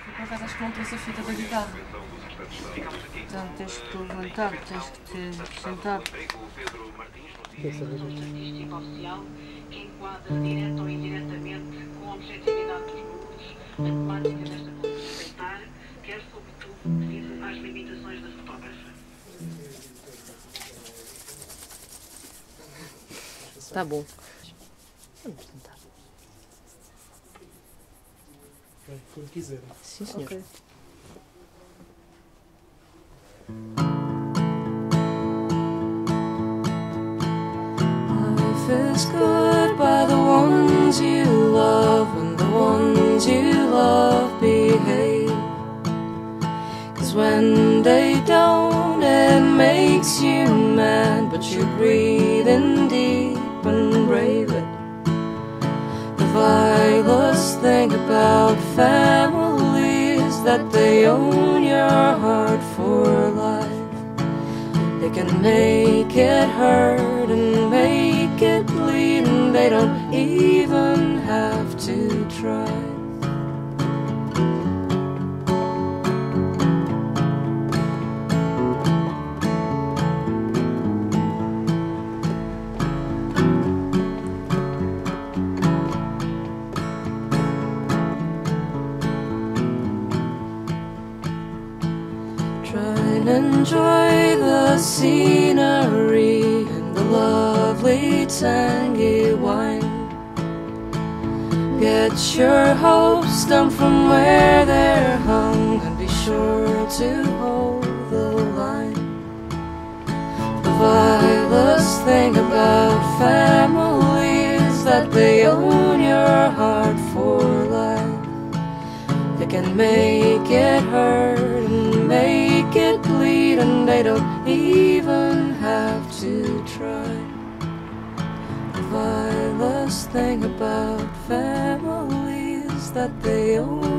Eu por acaso acho que não trouxe a fita da guitarra. Então tens que te levantar, tens que te sentar. Que enquadra direta ou indiretamente com a objetividade dos números, a temática desta como respeitar, quer sobretudo devido às limitações da fotógrafa. Está bom. Vamos tentar. Quando quiser. Sim, senhor. Okay. Life is good by the ones you love, and the ones you love behave. 'Cause when they don't, it makes you mad, but you breathe in deep and brave it. The vilest thing about family is that they own your heart for life. They can make it hurt and make it bleed, and they don't even have to try. Enjoy the scenery and the lovely tangy wine. Get your hopes down from where they're hung, and be sure to hold the line. The vilest thing about family is that they own your heart for life. They can make it hurt and make it bleed, and they don't even have to try. The vilest thing about family is that they own